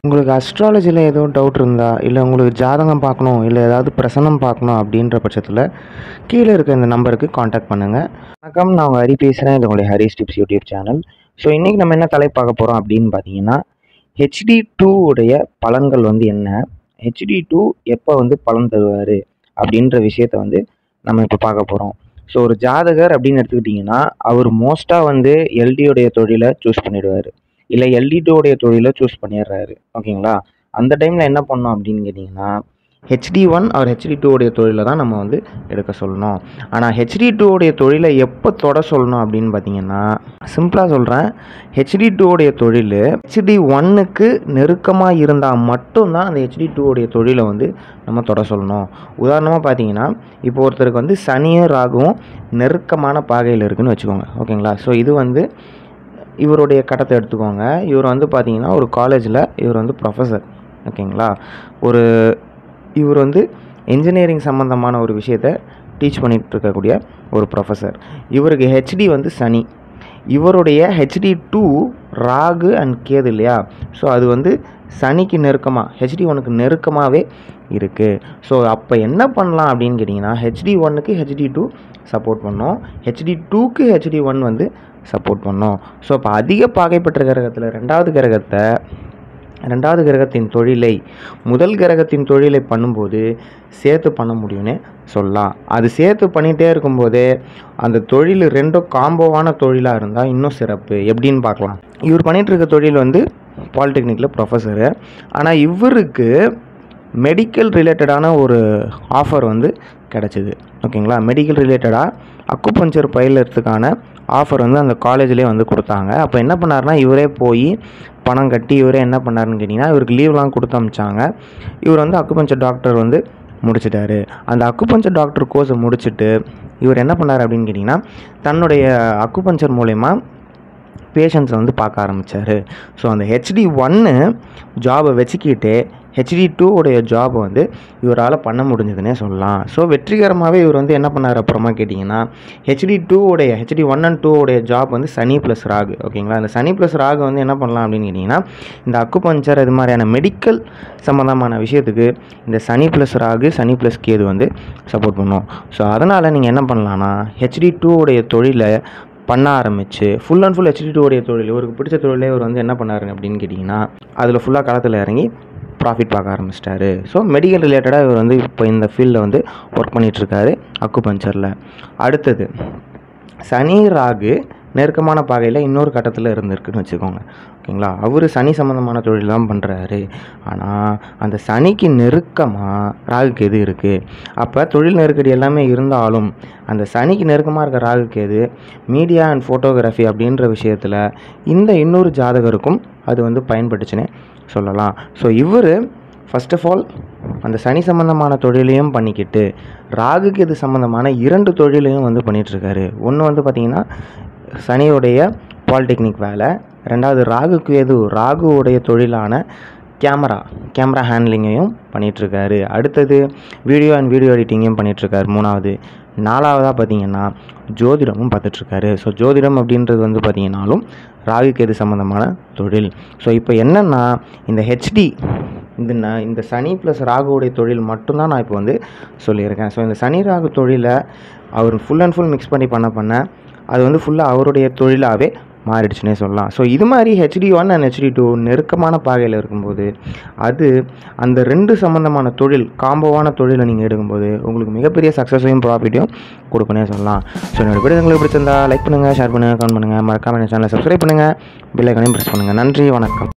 உங்களுக்கு அஸ்ட்ராலஜியில் எதுவும் டவுட் இருந்தா, இல்லை உங்களுக்கு ஜாதகம் பார்க்கணும், இல்லை ஏதாவது பிரசனம் பார்க்கணும் அப்படின்ற பட்சத்தில் கீழே இருக்க இந்த நம்பருக்கு காண்டாக்ட் பண்ணுங்கள். வணக்கம், நான் உங்கள் ஹரி பேசுகிறேன். இது உங்களுடைய Hari's tips YouTube channel. So இன்றைக்கி நம்ம என்ன தலைப்பு பார்க்க போகிறோம் அப்படின்னு பார்த்தீங்கன்னா, HD2 உடைய பலன்கள் என்ன, HD2 எப்போ பலன் தருவார் அப்படின்ற விஷயத்தை நம்ம இப்போ பார்க்க போகிறோம். ஸோ ஒரு ஜாதகர் அப்படின்னு எடுத்துக்கிட்டிங்கன்னா, அவர் மோஸ்ட்டாக LDயோடைய தொழிலை சூஸ் பண்ணிடுவார், இல்லை LD2 உடைய தொழிலை சூஸ் பண்ணிடுறாரு. ஓகேங்களா? அந்த டைமில் என்ன பண்ணோம் அப்படின்னு கேட்டிங்கன்னா, HD1 ஆர் HD2 உடைய தொழிலை தான் நம்ம எடுக்க சொல்லணும். ஆனால் HD2 உடைய தொழிலை எப்போ தொட சொல்லணும் அப்படின்னு பார்த்தீங்கன்னா, சிம்பிளாக சொல்கிறேன், HD2 உடைய தொழில் HD1க்கு நெருக்கமாக இருந்தால் மட்டும்தான் அந்த HD2 உடைய தொழிலை நம்ம தொட சொல்லணும். உதாரணமாக பார்த்தீங்கன்னா, இப்போ ஒருத்தருக்கு சனியும் ராகுவும் நெருக்கமான பாகையில் இருக்குதுன்னு வச்சுக்கோங்க. ஓகேங்களா? ஸோ இது இவருடைய கட்டத்தை எடுத்துக்கோங்க. இவர் பார்த்தீங்கன்னா ஒரு காலேஜில் இவர் ப்ரொஃபஸர். ஓகேங்களா? இவர் இன்ஜினியரிங் சம்மந்தமான ஒரு விஷயத்தை டீச் பண்ணிகிட்டு இருக்கக்கூடிய ஒரு ப்ரொஃபஸர். இவருக்கு HD சனி, இவருடைய HD2 ராகு அண்ட் கேது இல்லையா? ஸோ அது சனிக்கு நெருக்கமாக, HD1க்கு நெருக்கமாகவே இருக்குது. ஸோ அப்போ என்ன பண்ணலாம் அப்படின்னு கேட்டிங்கன்னா, HD1க்கு HD2 சப்போர்ட் பண்ணோம், HD2க்கு HD1 சப்போர்ட் பண்ணோம். ஸோ அப்போ அதிக பாகைப்பட்ட கிரகத்தில் ரெண்டாவது கிரகத்தின் தொழிலை முதல் கிரகத்தின் தொழிலை பண்ணும்போது சேர்த்து பண்ண முடியும்னு சொல்லலாம். அது சேர்த்து பண்ணிகிட்டே இருக்கும்போதே அந்த தொழில் ரெண்டும் காம்போவான தொழிலாக இருந்தால் இன்னும் சிறப்பு. எப்படின்னு பார்க்கலாம். இவர் பண்ணிகிட்டு இருக்க தொழில் பாலிடெக்னிக்கில் ப்ரொஃபஸரு. ஆனால் இவருக்கு மெடிக்கல் ரிலேட்டடான ஒரு ஆஃபர் கிடச்சிது. ஓகேங்களா? மெடிக்கல் ரிலேட்டடாக அக்குபஞ்சர் பயிலறதுக்கான ஆஃபர் அந்த காலேஜ்லேயே கொடுத்தாங்க. அப்போ என்ன பண்ணார்னா, இவரே போய் பணம் கட்டி இவரே என்ன பண்ணாருன்னு கேட்டிங்கன்னா, இவருக்கு லீவ்லாம் கொடுத்து அமிச்சாங்க. இவர் அக்குபஞ்சர் டாக்டர் முடிச்சிட்டாரு. அந்த அக்குபஞ்சர் டாக்டர் கோர்ஸை முடிச்சுட்டு இவர் என்ன பண்ணார் அப்படின்னு கேட்டிங்கன்னா, தன்னுடைய அக்குபஞ்சர் மூலயமா பேஷண்ட்ஸை பார்க்க ஆரம்பித்தார். ஸோ அந்த HD1 ஜாபை வச்சுக்கிட்டு HD2 உடைய ஜாபை இவரால் பண்ண முடிஞ்சதுன்னே சொல்லலாம். ஸோ வெற்றிகரமாகவே இவர் என்ன பண்ணார் அப்புறமா கேட்டிங்கன்னா, HD1 and 2 உடைய ஜாப் சனி ப்ளஸ் ராகு. ஓகேங்களா? அந்த சனி ப்ளஸ் ராகு என்ன பண்ணலாம் அப்படின்னு கேட்டிங்கன்னா, இந்த அக்குபஞ்சர் இது மாதிரியான மெடிக்கல் சம்மந்தமான விஷயத்துக்கு இந்த சனி ப்ளஸ் ராகு, சனி ப்ளஸ் கேது சப்போர்ட் பண்ணும். ஸோ அதனால் நீங்கள் என்ன பண்ணலான்னா, HD2 உடைய தொழிலை பண்ண ஆரம்பித்து ஃபுல் அண்ட் ஃபுல் HD2 உடைய தொழில், இவருக்கு பிடிச்ச தொழிலே இவர் என்ன பண்ணாருங்க அப்படின்னு கேட்டிங்கன்னா, அதில் ஃபுல்லாக களத்தில் இறங்கி ப்ராஃபிட் பார்க்க ஆரம்பிச்சிட்டாரு. ஸோ மெடிக்கல் ரிலேட்டடாக இவர் இப்போ இந்த ஃபீல்டில் ஒர்க் பண்ணிகிட்ருக்காரு அக்குபஞ்சரில். அடுத்தது சனி ராகு நெருக்கமான பாகையில் இன்னொரு கட்டத்தில் இருந்திருக்குன்னு வச்சுக்கோங்க. ஓகேங்களா? அவர் சனி சம்மந்தமான தொழில் தான் பண்ணுறாரு. ஆனால் அந்த சனிக்கு நெருக்கமாக ராகுக்கு எது இருக்குது? அப்போ தொழில் நெருக்கடி எல்லாமே இருந்தாலும் அந்த சனிக்கு நெருக்கமாக இருக்க ராகுக்கு எது மீடியா அண்ட் ஃபோட்டோகிராஃபி அப்படின்ற விஷயத்தில் இந்த இன்னொரு ஜாதகருக்கும் அது பயன்பட்டுச்சுன்னே சொல்லலாம். ஸோ இவர் ஃபர்ஸ்ட் ஆஃப் ஆல் அந்த சனி சம்மந்தமான தொழிலையும் பண்ணிக்கிட்டு ராகுக்கு இது சம்மந்தமான 2 தொழிலையும் பண்ணிகிட்ருக்காரு. ஒன்று பார்த்திங்கன்னா சனியோடைய பாலிடெக்னிக் வேலை, ரெண்டாவது ராகுவுடைய தொழிலான கேமரா ஹேண்ட்லிங்கையும் பண்ணிகிட்ருக்காரு. அடுத்தது வீடியோ அண்ட் வீடியோ எடிட்டிங்கையும் பண்ணிகிட்ருக்காரு. நாலாவதாக பார்த்திங்கன்னா ஜோதிடமும் பார்த்துட்ருக்காரு. ஸோ ஜோதிடம் அப்படின்றது பார்த்திங்கனாலும் ராகுக்கு எது சம்மந்தமான தொழில். ஸோ இப்போ என்னென்னா, இந்த சனி ப்ளஸ் ராகுவுடைய தொழில் மட்டும்தான் நான் இப்போ சொல்லியிருக்கேன். ஸோ இந்த சனி ராகு தொழிலை அவர் ஃபுல் அண்ட் ஃபுல் மிக்ஸ் பண்ண அது ஃபுல்லாக அவருடைய தொழிலாகவே மாறிடுச்சுன்னே சொல்லலாம். ஸோ இது மாதிரி HD1 அண்ட் HD2 நெருக்கமான பாகையில் இருக்கும்போது அந்த 2 சம்மந்தமான தொழில், காம்போவான தொழிலை நீங்கள் எடுக்கும்போது உங்களுக்கு மிகப்பெரிய சக்ஸஸையும் ப்ராஃபிட்டையும் கொடுக்குன்னே சொல்லலாம். ஸோ என்னோட வீடியோ உங்களுக்கு பிடிச்சிருந்தா லைக் பண்ணுங்கள், ஷேர் பண்ணுங்கள், கமெண்ட் பண்ணுங்கள், மறக்காமல் என் சேனலை சப்ஸ்கிரைப் பண்ணுங்கள், பெல் ஐகானையும் ப்ரெஸ் பண்ணுங்கள். நன்றி, வணக்கம்.